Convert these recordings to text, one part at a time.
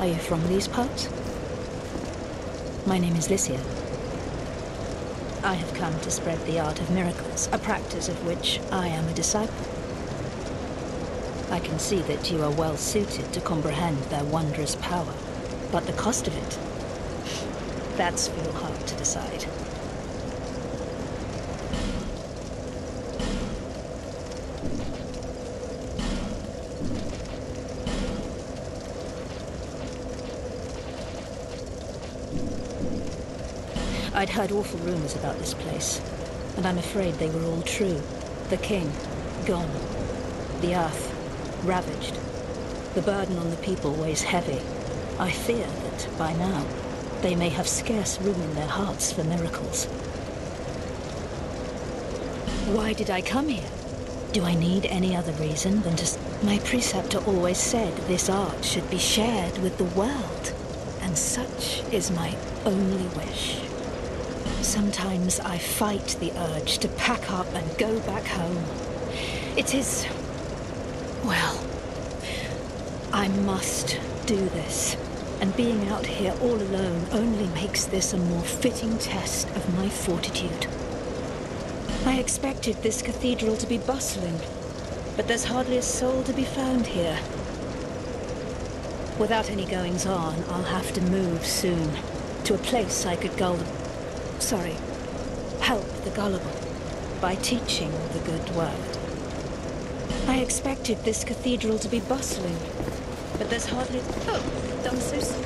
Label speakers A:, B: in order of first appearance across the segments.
A: you from these parts? My name is Lycia. I have come to spread the art of miracles, a practice of which I am a disciple. I can see that you are well suited to comprehend their wondrous power, but the cost of it, that's for your heart to decide. I'd heard awful rumors about this place, and I'm afraid they were all true. The king, gone. The earth, ravaged. The burden on the people weighs heavy. I fear that, by now, they may have scarce room in their hearts for miracles. Why did I come here? Do I need any other reason than just... My preceptor always said this art should be shared with the world, and such is my only wish. Sometimes I fight the urge to pack up and go back home. It is... well, I must do this. And being out here all alone only makes this a more fitting test of my fortitude. I expected this cathedral to be bustling, but there's hardly a soul to be found here. Without any goings-on, I'll have to move soon, to a place I could help the gullible, by teaching the good word. I expected this cathedral to be bustling, but there's hardly... Oh, done so soon.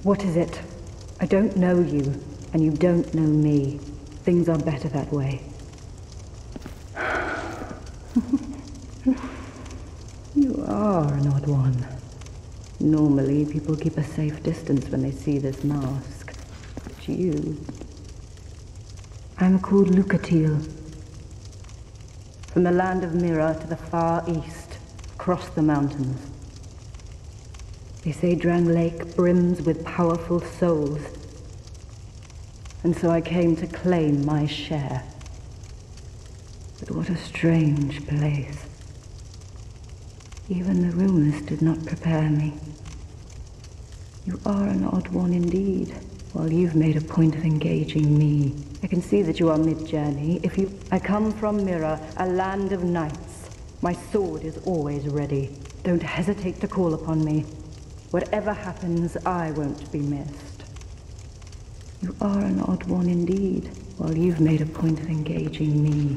B: What is it? I don't know you, and you don't know me. Things are better that way. You are an odd one. Normally, people keep a safe distance when they see this mask. But you... I'm called Lucatil. From the land of Mira to the far east, across the mountains. They say Drang Lake brims with powerful souls. And so I came to claim my share. But what a strange place. Even the rumors did not prepare me. You are an odd one indeed, while you've made a point of engaging me. I can see that you are mid-journey. I come from Mira, a land of knights. My sword is always ready. Don't hesitate to call upon me. Whatever happens, I won't be missed. You are an odd one indeed, while you've made a point of engaging me.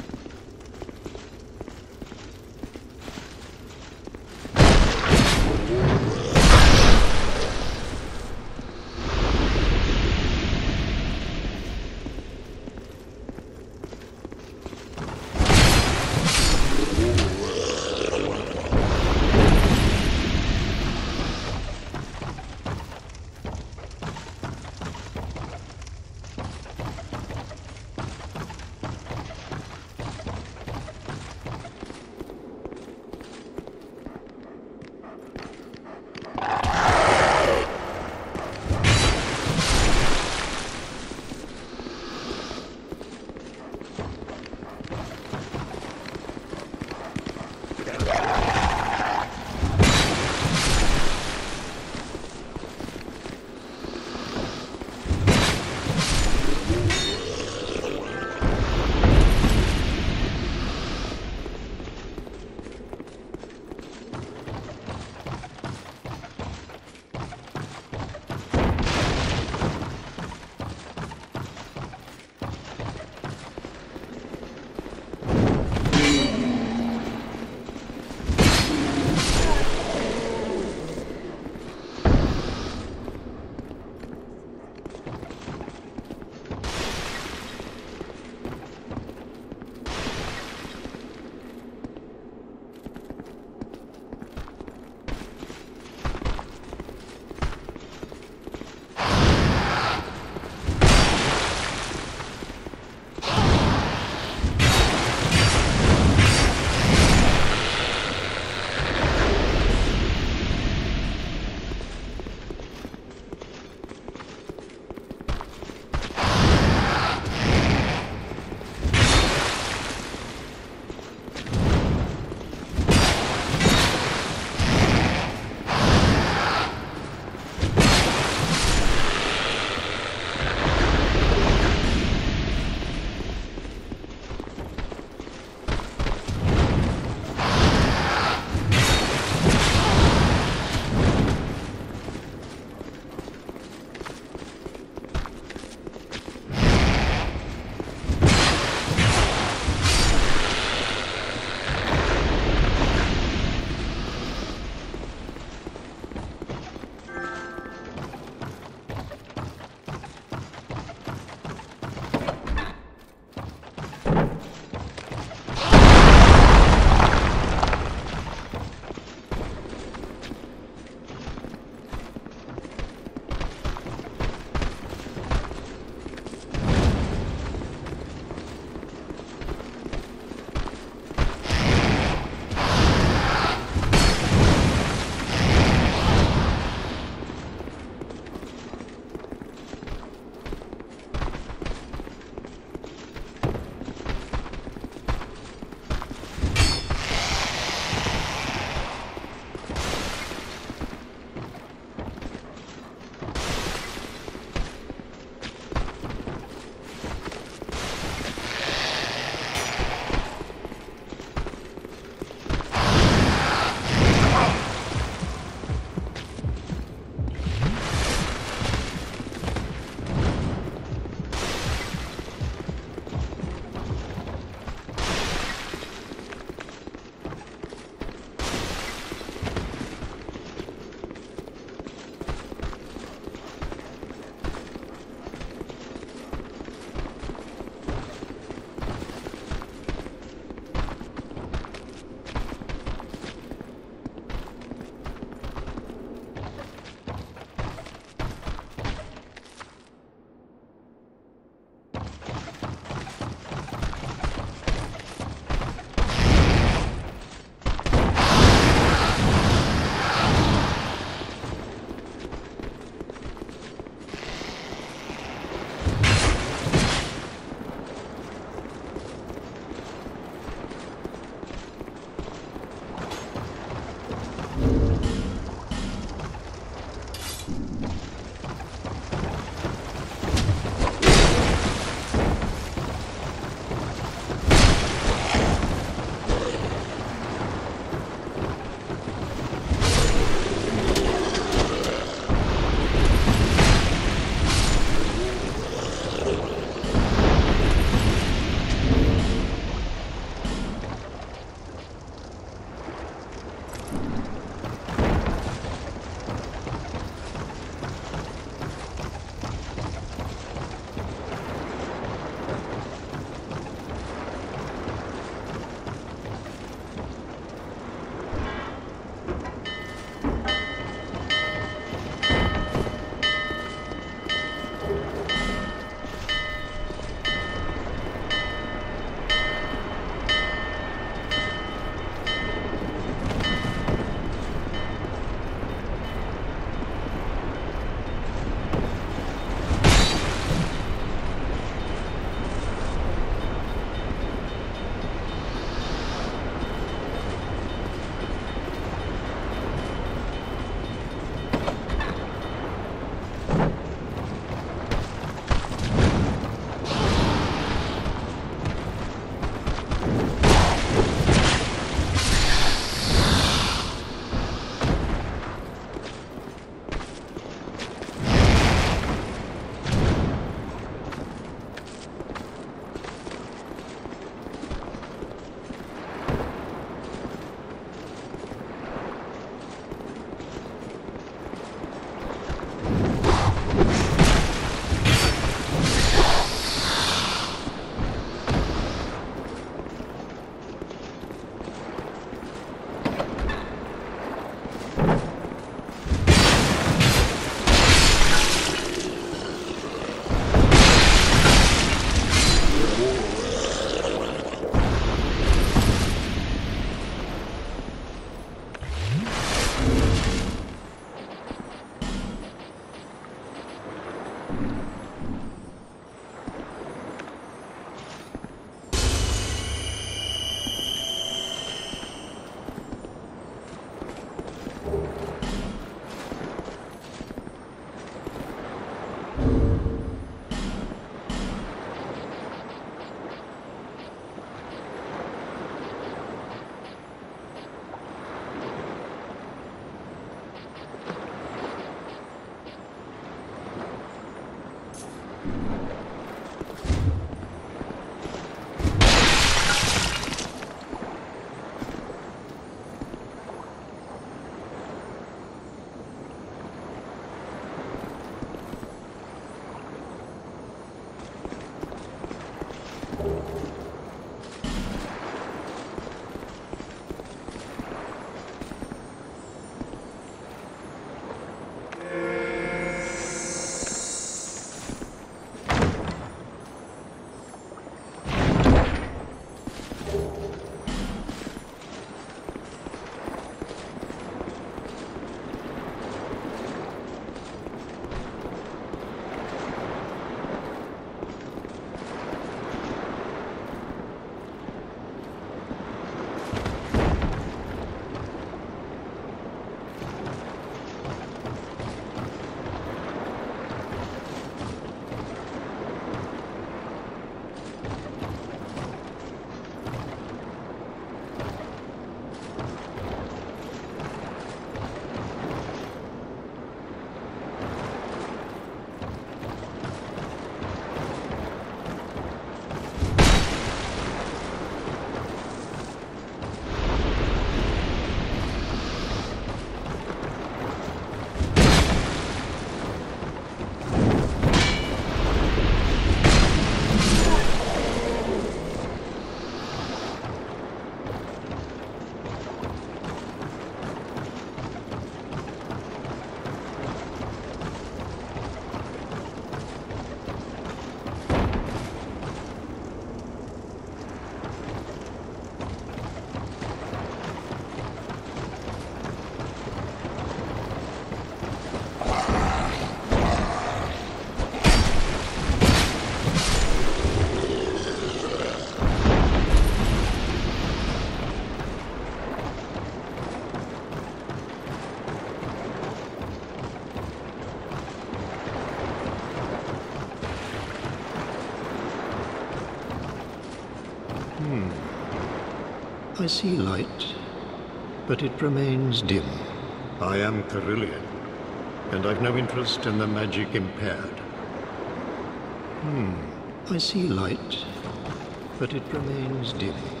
C: I see light, but it remains dim. I am Carillion, and I've no interest in the magic impaired. I see light, but it remains dim.